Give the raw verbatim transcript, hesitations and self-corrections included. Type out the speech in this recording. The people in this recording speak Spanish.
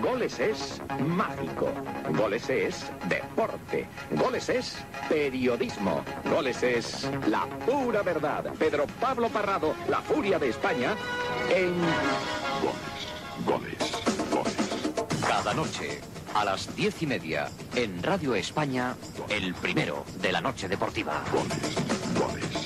Goles es mágico. Goles es deporte. Goles es periodismo. Goles es la pura verdad. Pedro Pablo Parrado, la furia de España, en Goles, Goles, Goles. Cada noche, a las diez y media, en Radio España, el primero de la noche deportiva. Goles, Goles.